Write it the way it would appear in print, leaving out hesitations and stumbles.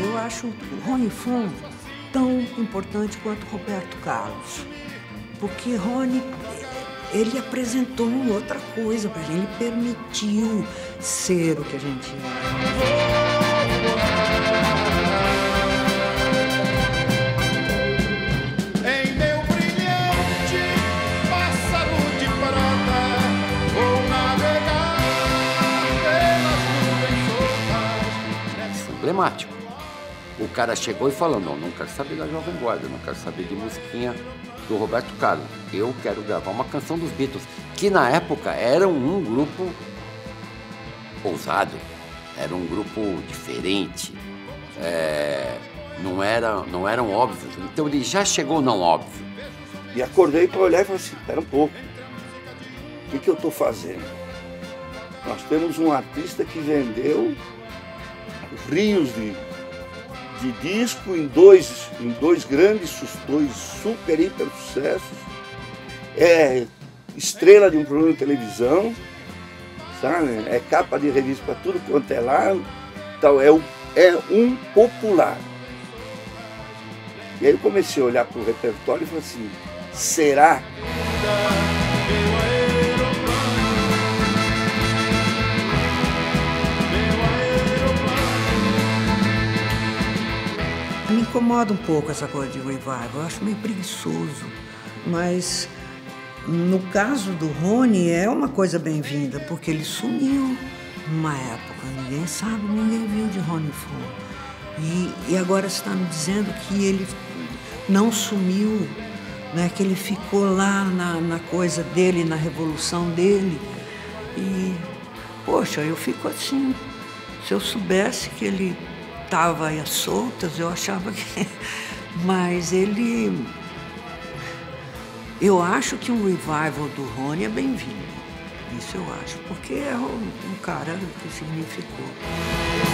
eu acho o Rony Fon tão importante quanto Roberto Carlos. Porque Rony, ele apresentou outra coisa pra gente, ele permitiu ser o que a gente é. Emblemático. O cara chegou e falou, não quero saber da Jovem Guarda, não quero saber de musiquinha do Roberto Carlos. Eu quero gravar uma canção dos Beatles, que na época era um grupo ousado, era um grupo diferente, não eram óbvios. Então ele já chegou não óbvio. E acordei para olhar e falei assim, espera um pouco, o que eu estou fazendo? Nós temos um artista que vendeu rios de disco em dois grandes, dois super, hiper sucessos, é estrela de um programa de televisão, sabe? É capa de revista para tudo quanto é lá, então é um popular. E aí eu comecei a olhar para o repertório e falei assim, será? Me incomoda um pouco essa coisa de revival, eu acho meio preguiçoso, mas no caso do Rony é uma coisa bem-vinda, porque ele sumiu numa época, ninguém sabe, ninguém viu de Rony Fon. E agora você está me dizendo que ele não sumiu, né, que ele ficou lá na coisa dele, na revolução dele. E, poxa, eu fico assim, se eu soubesse que ele estava aí às soltas, eu achava que... Mas ele... Eu acho que um revival do Rony é bem-vindo. Isso eu acho, porque é um cara que significou.